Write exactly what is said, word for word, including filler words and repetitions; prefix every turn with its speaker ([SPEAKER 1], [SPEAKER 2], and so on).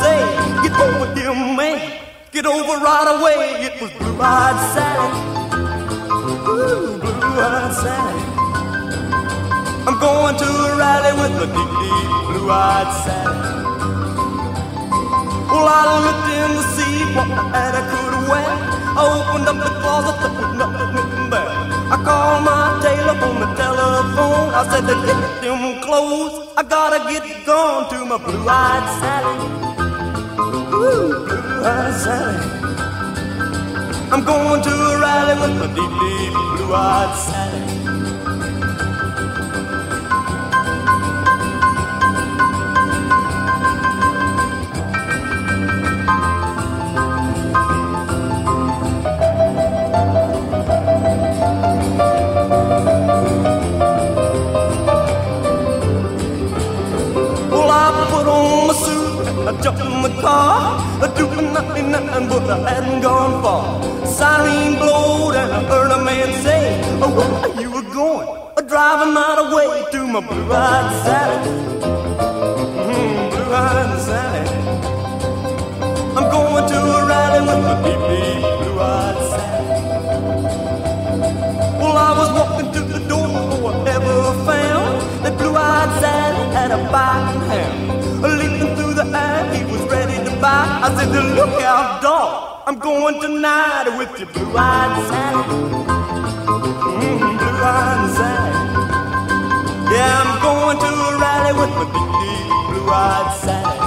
[SPEAKER 1] say, get over here, man, get over right away. It was Blue-Eyed Sally, ooh, Blue-Eyed Sally. I'm going to a rally with the deep, deep Blue-Eyed Sally. Well, I looked in to see what hat I could wear. I opened up the closet, there was nothing there. I called my tailor on the telephone. I said to get them clothes, I gotta get gone to my Blue-Eyed Sally. Ooh, Blue-Eyed Sally. I'm going to a rally with my deep, deep Blue-Eyed Sally. I jumped in the car, doing nothing, nothing, but I hadn't gone far. Siren blowed and I heard a man say, oh, where you were going? Driving right away to my Blue-Eyed Sally. Mm, Blue-Eyed Sally. I'm going to a rally with my deep, deep Blue-Eyed Sally. Well, I was walking to the door before I ever found that Blue-Eyed Sally had a bite in hand. Leaping through the air, he was ready to buy. I said, look out, dog, I'm going tonight with your Blue-Eyed Sally. Mm, Blue-Eyed Sally. Yeah, I'm going to a rally with my deep, deep Blue-Eyed Sally.